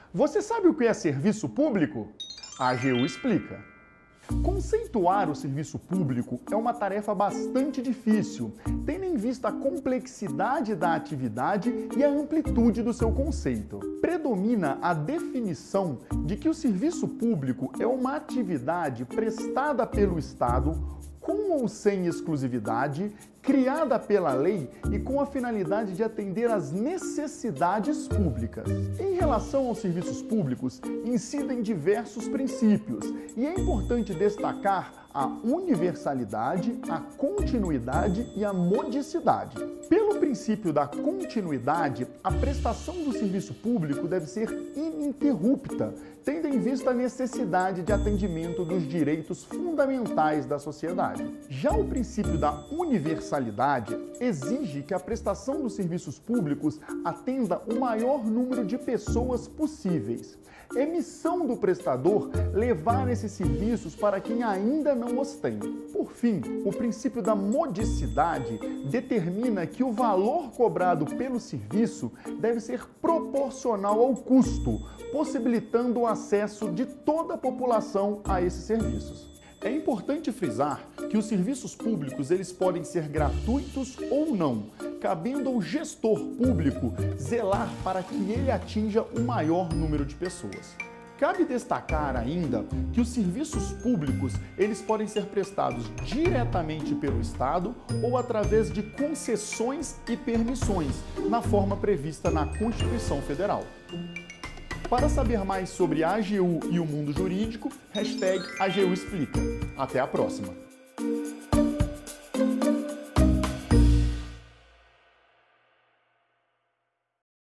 Você sabe o que é serviço público? A AGU explica. Conceituar o serviço público é uma tarefa bastante difícil, tendo em vista a complexidade da atividade e a amplitude do seu conceito. Predomina a definição de que o serviço público é uma atividade prestada pelo Estado, com ou sem exclusividade, criada pela lei e com a finalidade de atender às necessidades públicas. Em relação aos serviços públicos, incidem diversos princípios e é importante destacar a universalidade, a continuidade e a modicidade. Pelo princípio da continuidade, a prestação do serviço público deve ser ininterrupta, tendo em vista a necessidade de atendimento dos direitos fundamentais da sociedade. Já o princípio da universalidade exige que a prestação dos serviços públicos atenda o maior número de pessoas possíveis. É missão do prestador levar esses serviços para quem ainda não os tem. Por fim, o princípio da modicidade determina que o valor cobrado pelo serviço deve ser proporcional ao custo, possibilitando o acesso de toda a população a esses serviços. É importante frisar que os serviços públicos eles podem ser gratuitos ou não, cabendo ao gestor público zelar para que ele atinja o maior número de pessoas. Cabe destacar ainda que os serviços públicos eles podem ser prestados diretamente pelo Estado ou através de concessões e permissões, na forma prevista na Constituição Federal. Para saber mais sobre a AGU e o mundo jurídico, #AGU Explica. Até a próxima!